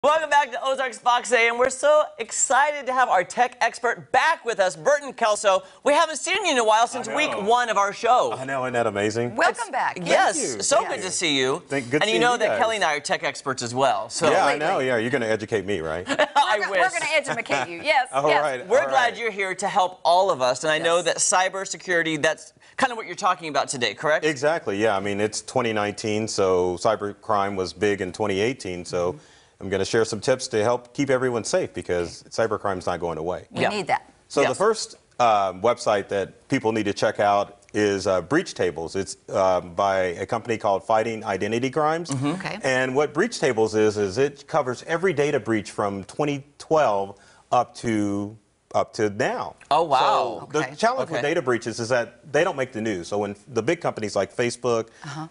Welcome back to Ozarks Fox AM. We're so excited to have our tech expert back with us, Burton Kelso. We haven't seen you in a while since week 1 of our show. I know, isn't that amazing? Welcome back. Yes, so good to see you. Good and you know that Kelly and I are tech experts as well. So yeah, I know. Yeah, you're going to educate me, right? I wish. We're going to educate you. Yes. All right. We're glad you're here to help all of us, and I know that cybersecurity, that's kind of what you're talking about today, correct? Exactly. Yeah. I mean, it's 2019, so cybercrime was big in 2018. So I'm going to share some tips to help keep everyone safe because cybercrime's not going away. We need that. So the first website that people need to check out is Breach Tables. It's by a company called Fighting Identity Crimes. Okay. And what Breach Tables is it covers every data breach from 2012 up to now. Oh, wow. So the challenge with data breaches is that they don't make the news. So when the big companies like Facebook,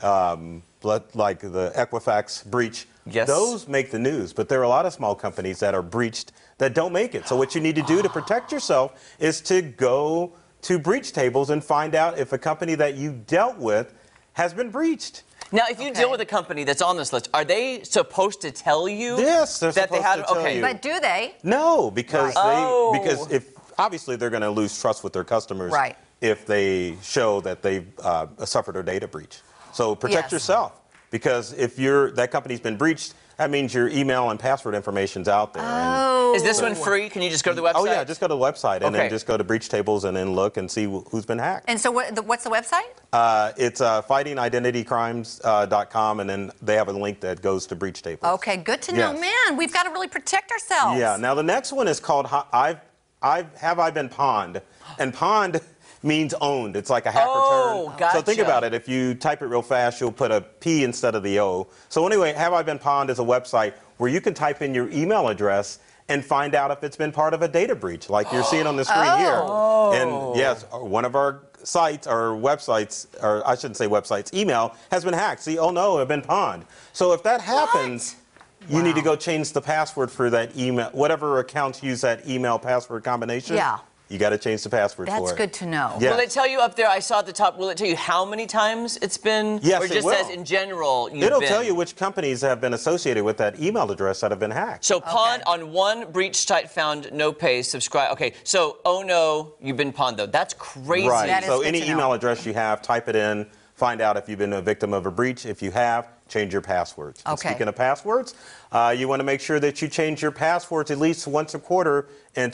like the Equifax breach, those make the news. But there are a lot of small companies that are breached that don't make it. So what you need to do to protect yourself is to go to Breach Tables and find out if a company that you dealt with has been breached. Now, if you deal with a company that's on this list, are they supposed to tell you? Yes, they're supposed to tell you. But do they? No, because because if obviously they're going to lose trust with their customers if they show that they've suffered a data breach. So protect yourself, because if that company's been breached, that means your email and password information's out there. Oh. Is this one free? Can you just go to the website? Oh yeah, just go to the website and then just go to Breach Tables and then look and see who's been hacked. And so what's the website? It's fightingidentitycrimes.com, and then they have a link that goes to Breach Tables. Okay, good to know. Man, we've got to really protect ourselves. Yeah. Now the next one is called Have I Been Pawned? And pawned means owned. It's like a hacker term. Gotcha. So think about it. If you type it real fast, you'll put a P instead of the O. So anyway, Have I Been Pawned is a website where you can type in your email address and find out if it's been part of a data breach, like you're seeing on the screen here. And yes, one of our sites or websites, or I shouldn't say websites, email has been hacked. See, oh no, I've been pawned. So if that happens, you need to go change the password for that email, whatever accounts use that email password combination. Yeah. You got to change the password for it. That's good to know. Yes. Will it tell you up there, I saw at the top, will it tell you how many times it's been? Yes, or just says in general It'll tell you which companies have been associated with that email address that have been hacked. So pawned on one breach site found, no pay, subscribe. Okay, so oh no, you've been pawned though. That's crazy. Right, that so is any good to email know. address you have, type it in, find out if you've been a victim of a breach. If you have, change your passwords. And speaking of passwords, you want to make sure that you change your passwords at least once a quarter in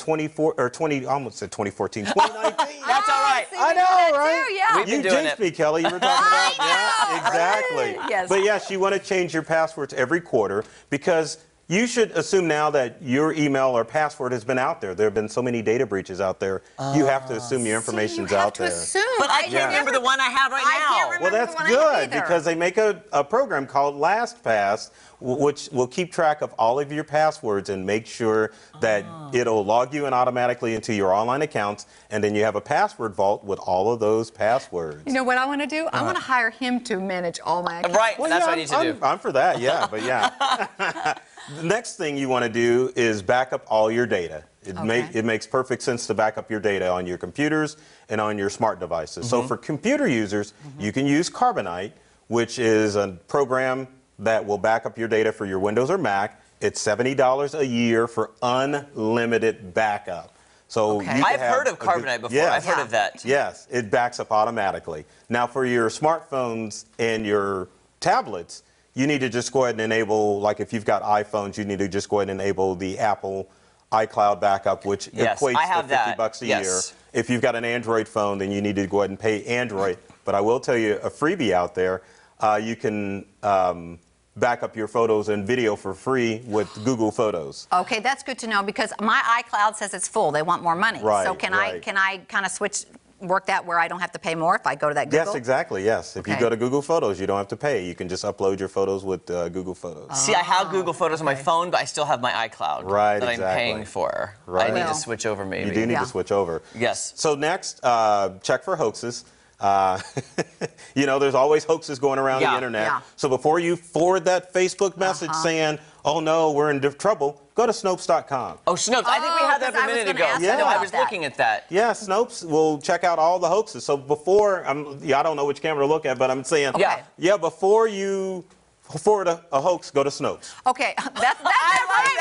2014, 2019. That's all right. I know, right? Yeah. We've been You doing jinxed it. me, Kelly. You were talking about exactly. Yes. But yes, you want to change your passwords every quarter, because you should assume now that your email or password has been out there. There have been so many data breaches out there. You have to assume your information's out there. But I can't remember the one I have right now. Well, that's good, because they make a program called LastPass, which will keep track of all of your passwords and make sure that it'll log you in automatically into your online accounts, and then you have a password vault with all of those passwords. You know what I want to do? I want to hire him to manage all my accounts. Right, Well, that's yeah, what I need to do. I'm for that, yeah, but yeah. The next thing you want to do is back up all your data. It makes perfect sense to back up your data on your computers and on your smart devices. So for computer users, you can use Carbonite, which is a program that will back up your data for your Windows or Mac. It's $70 a year for unlimited backup. So I've heard of Carbonite before. I've heard of that. Yes, it backs up automatically. Now for your smartphones and your tablets, you need to just go ahead and enable, like if you've got iPhones, you need to just go ahead and enable the Apple iCloud backup, which equates to $50 a year. If you've got an Android phone, then you need to go ahead and pay Android. But I will tell you a freebie out there. You can back up your photos and video for free with Google Photos. Okay, that's good to know, because my iCloud says it's full. They want more money. Right, so can I kind of work that where I don't have to pay more if I go to that Google? Yes, exactly, yes. If you go to Google Photos, you don't have to pay. You can just upload your photos with Google Photos. See, I have Google Photos on my phone, but I still have my iCloud that I'm paying for. I need to switch over maybe. You do need to switch over. Yes. So next, check for hoaxes. You know, there's always hoaxes going around the internet. So before you forward that Facebook message saying, oh no, we're in trouble, go to Snopes.com. Oh, Snopes. I think we had that a minute ago. Yeah. I was looking at that. Yeah, Snopes will check out all the hoaxes. So before, I don't know which camera to look at, but I'm saying, before you forward a hoax, go to Snopes. Okay, that's right.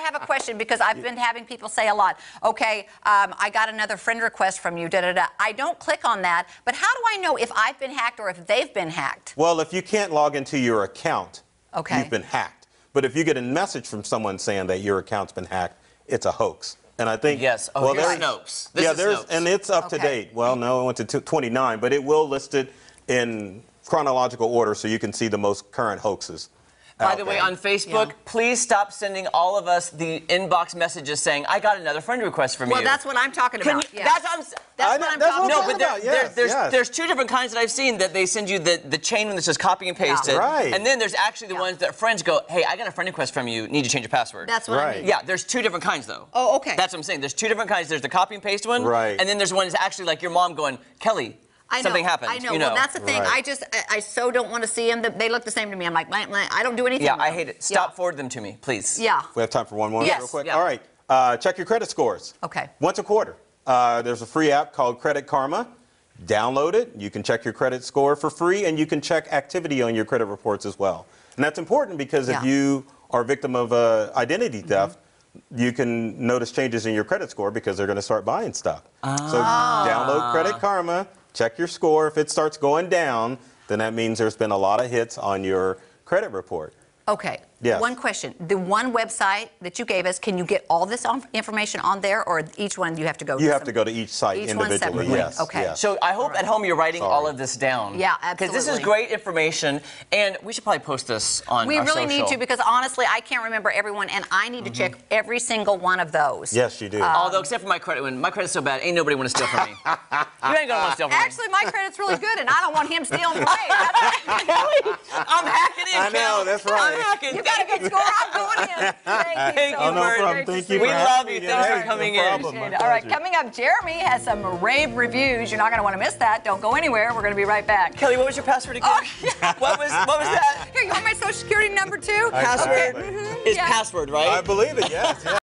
have a question because I've been having people say a lot. Okay, I got another friend request from you. I don't click on that, but how do I know if I've been hacked or if they've been hacked? Well, if you can't log into your account, okay, you've been hacked. But if you get a message from someone saying that your account's been hacked, it's a hoax. And I think yes. Oh, well, there's Snopes. This is Snopes. And it's up to date. Well, no, it went to 29, but it will list it in chronological order so you can see the most current hoaxes. By the way, on Facebook, please stop sending all of us the inbox messages saying, I got another friend request from you. Well, that's what I'm talking about. That's what I'm talking about. No, but there's two different kinds that I've seen that they send you the chain one that says copy and paste it. Right. And then there's actually the ones that friends go, hey, I got a friend request from you, need to change your password. That's what I mean. Yeah, there's two different kinds, though. Oh, okay. That's what I'm saying. There's two different kinds. There's the copy and paste one. Right. And then there's one that's actually like your mom going, Kelly, something happened. I know. You know. Well, that's the thing. Right. I so don't want to see them. They look the same to me. I'm like, I don't do anything. Yeah, I hate it. Stop forwarding them to me, please. Yeah. We have time for one more Yes. real quick? Yeah. All right. Check your credit scores. Okay. Once a quarter. There's a free app called Credit Karma. Download it. You can check your credit score for free, and you can check activity on your credit reports as well. And that's important because if you are a victim of identity theft, you can notice changes in your credit score because they're going to start buying stuff. So download Credit Karma, check your score. If it starts going down, then that means there's been a lot of hits on your credit report. Okay. Yes. One question. The one website that you gave us, can you get all this information on there, or each one you have to go to? You have to go to each site individually, separately. yes. Okay. Yes. So I hope at home you're writing all of this down. Yeah, absolutely. Because this is great information, and we should probably post this on We our really social. need to, because honestly, I can't remember everyone, and I need to check every single one of those. Yes, you do. Although, except for my credit, when my credit's so bad, ain't nobody want to steal from me. You ain't gonna want to steal from me. Actually, my credit's really good, and I don't want him stealing mine. Kelly, I'm hacking in. I know, that's right. I'm hacking. You got a good score. I'm going in. Thank you so you, much. Bert. Great to Thank see you. We for love having you. me. Thanks for Hey, coming no in. problem. My All right, pleasure. coming up, Jeremy has some rave reviews. You're not going to want to miss that. Don't go anywhere. We're going to be right back. Kelly, what was your password again? What was that? Here, you want my social security number too? Password Okay. is Yeah. password, right? I believe it, yes.